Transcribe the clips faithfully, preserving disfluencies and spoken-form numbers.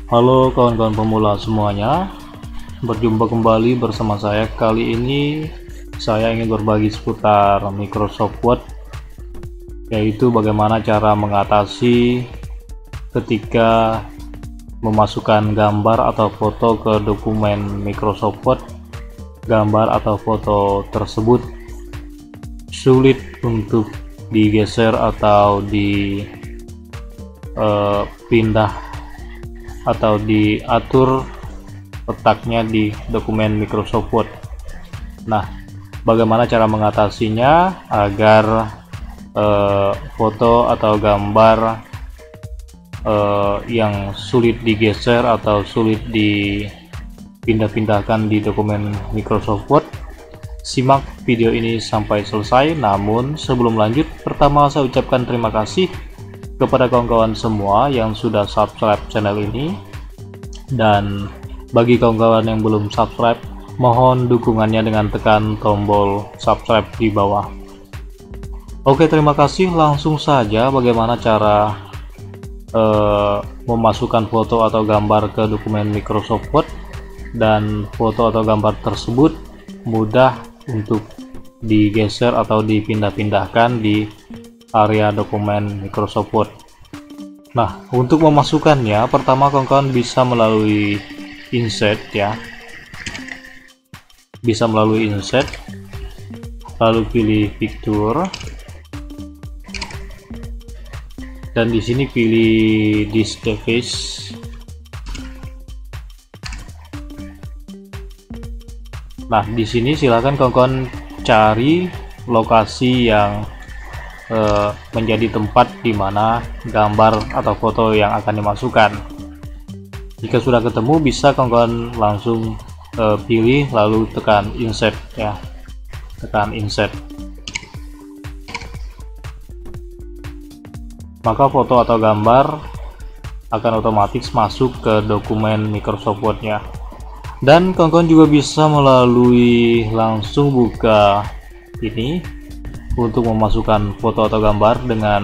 Halo kawan-kawan pemula semuanya, berjumpa kembali bersama saya. Kali ini saya ingin berbagi seputar Microsoft Word, yaitu bagaimana cara mengatasi ketika memasukkan gambar atau foto ke dokumen Microsoft Word. Gambar atau foto tersebut sulit untuk digeser atau dipindah uh, atau diatur letaknya di dokumen Microsoft Word. Nah, bagaimana cara mengatasinya agar eh, foto atau gambar eh, yang sulit digeser atau sulit dipindah-pindahkan di dokumen Microsoft Word? Simak video ini sampai selesai. Namun sebelum lanjut, pertama saya ucapkan terima kasih kepada kawan-kawan semua yang sudah subscribe channel ini, dan bagi kawan-kawan yang belum subscribe, mohon dukungannya dengan tekan tombol subscribe di bawah. Oke, terima kasih. Langsung saja, bagaimana cara eh, memasukkan foto atau gambar ke dokumen Microsoft Word, dan foto atau gambar tersebut mudah untuk digeser atau dipindah-pindahkan di area dokumen Microsoft Word. Nah, untuk memasukkannya, pertama kawan-kawan bisa melalui insert ya, bisa melalui insert, lalu pilih picture, dan di sini pilih this device. Nah, di sini silakan kawan-kawan cari lokasi yang Uh, menjadi tempat di mana gambar atau foto yang akan dimasukkan. Jika sudah ketemu, bisa kawan-kawan langsung uh, pilih lalu tekan insert ya, tekan insert. Maka foto atau gambar akan otomatis masuk ke dokumen Microsoft Word-nya. Dan kawan-kawan juga bisa melalui langsung buka ini untuk memasukkan foto atau gambar dengan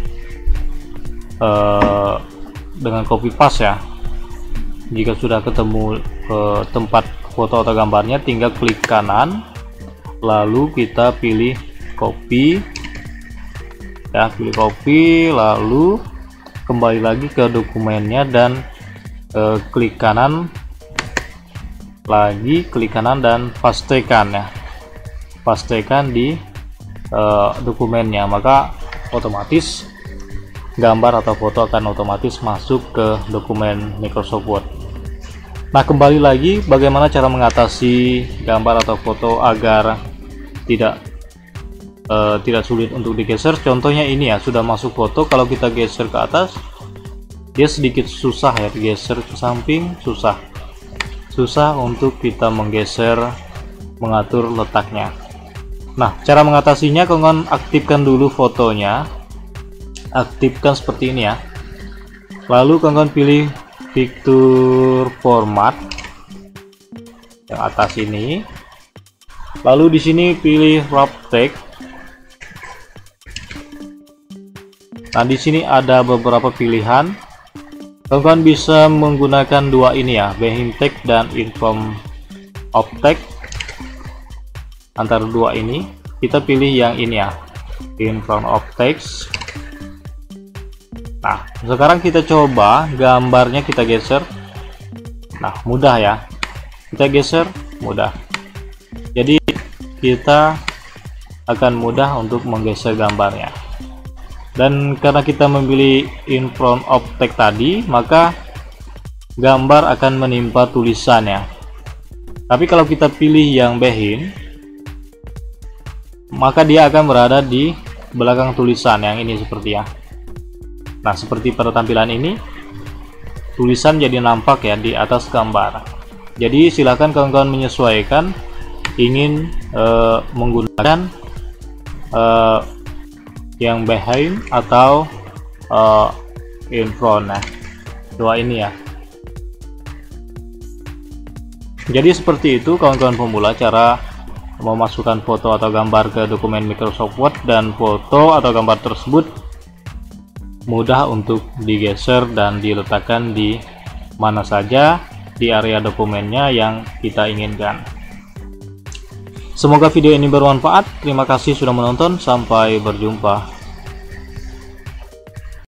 uh, dengan copy paste ya. Jika sudah ketemu uh, tempat foto atau gambarnya, tinggal klik kanan, lalu kita pilih copy ya, pilih copy, lalu kembali lagi ke dokumennya dan uh, klik kanan lagi, klik kanan dan pastekan ya, pastekan di Uh, dokumennya, maka otomatis gambar atau foto akan otomatis masuk ke dokumen Microsoft Word. Nah, kembali lagi, bagaimana cara mengatasi gambar atau foto agar tidak uh, tidak sulit untuk digeser? Contohnya ini ya, sudah masuk foto, kalau kita geser ke atas dia sedikit susah ya, digeser ke samping susah susah untuk kita menggeser, mengatur letaknya. Nah, cara mengatasinya, kawan-kawan aktifkan dulu fotonya, aktifkan seperti ini ya, lalu kawan-kawan pilih picture format yang atas ini, lalu di sini pilih wrap text. Nah, di sini ada beberapa pilihan, kawan-kawan bisa menggunakan dua ini ya, behind text dan in front of text. Antara dua ini kita pilih yang ini ya, in front of text. Nah, sekarang kita coba gambarnya kita geser. Nah, mudah ya, kita geser mudah, jadi kita akan mudah untuk menggeser gambarnya. Dan karena kita memilih in front of text tadi, maka gambar akan menimpa tulisannya. Tapi kalau kita pilih yang behind, maka dia akan berada di belakang tulisan yang ini seperti ya. Nah, seperti pada tampilan ini, tulisan jadi nampak ya di atas gambar. Jadi silakan kawan-kawan menyesuaikan, ingin uh, menggunakan uh, yang behind atau uh, in front. Nah, dua ini ya. Jadi seperti itu kawan-kawan pemula, cara memasukkan foto atau gambar ke dokumen Microsoft Word, dan foto atau gambar tersebut mudah untuk digeser dan diletakkan di mana saja di area dokumennya yang kita inginkan. Semoga video ini bermanfaat. Terima kasih sudah menonton. Sampai berjumpa.